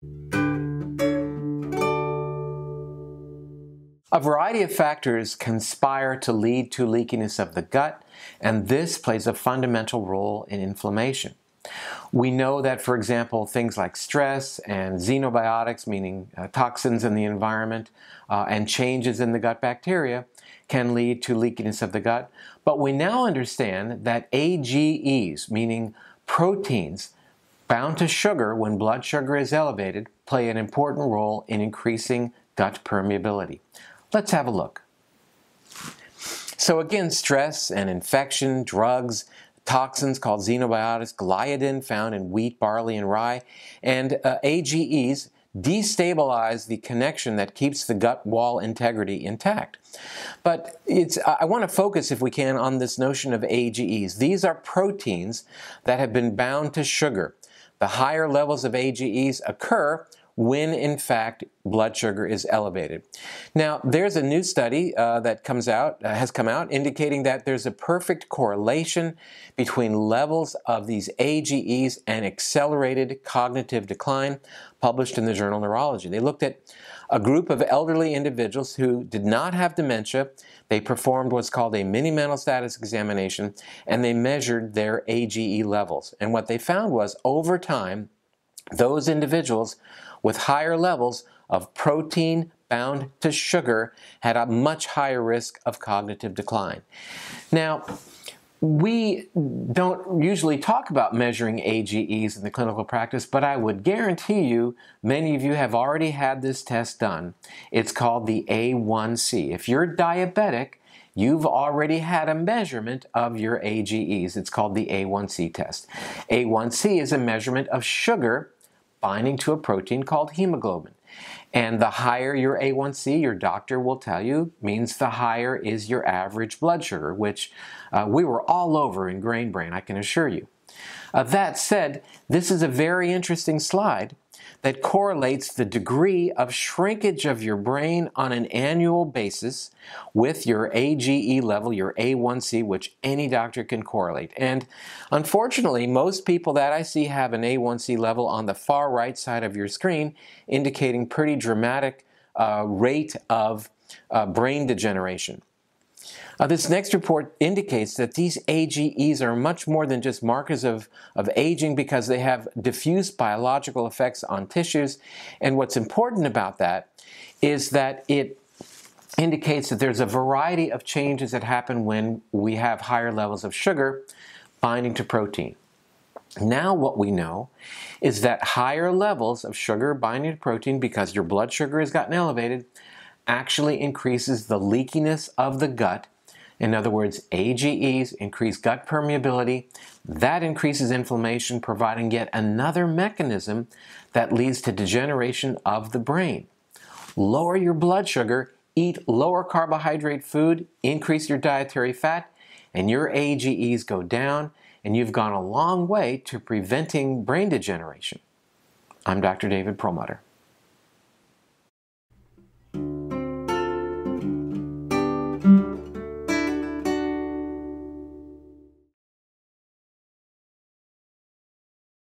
A variety of factors conspire to lead to leakiness of the gut, and this plays a fundamental role in inflammation. We know that, for example, things like stress and xenobiotics, meaning toxins in the environment, and changes in the gut bacteria can lead to leakiness of the gut. But we now understand that AGEs, meaning proteins bound to sugar when blood sugar is elevated, play an important role in increasing gut permeability. Let's have a look. So again, stress and infection, drugs, toxins called xenobiotics, gliadin found in wheat, barley, and rye, and AGEs destabilize the connection that keeps the gut wall integrity intact. But I want to focus, if we can, on this notion of AGEs. These are proteins that have been bound to sugar. The higher levels of AGEs occur when, in fact, blood sugar is elevated. Now, there's a new study that has come out indicating that there's a perfect correlation between levels of these AGEs and accelerated cognitive decline, published in the journal Neurology. They looked at a group of elderly individuals who did not have dementia. They performed what's called a mini mental status examination, and they measured their AGE levels. And what they found was, over time, those individuals with higher levels of protein bound to sugar had a much higher risk of cognitive decline. Now, we don't usually talk about measuring AGEs in the clinical practice, but I would guarantee you many of you have already had this test done. It's called the A1C. If you're diabetic, you've already had a measurement of your AGEs. It's called the A1C test. A1C is a measurement of sugar binding to a protein called hemoglobin. And the higher your A1C, your doctor will tell you, means the higher is your average blood sugar, which we were all over in Grain Brain, I can assure you. That said, this is a very interesting slide that correlates the degree of shrinkage of your brain on an annual basis with your AGE level, your A1C, which any doctor can correlate. And unfortunately, most people that I see have an A1C level on the far right side of your screen, indicating pretty dramatic rate of brain degeneration. This next report indicates that these AGEs are much more than just markers of aging, because they have diffuse biological effects on tissues. And what's important about that is that it indicates that there's a variety of changes that happen when we have higher levels of sugar binding to protein. Now what we know is that higher levels of sugar binding to protein, because your blood sugar has gotten elevated, actually increases the leakiness of the gut. In other words, AGEs increase gut permeability. That increases inflammation, providing yet another mechanism that leads to degeneration of the brain. Lower your blood sugar, eat lower carbohydrate food, increase your dietary fat, and your AGEs go down, and you've gone a long way to preventing brain degeneration. I'm Dr. David Perlmutter.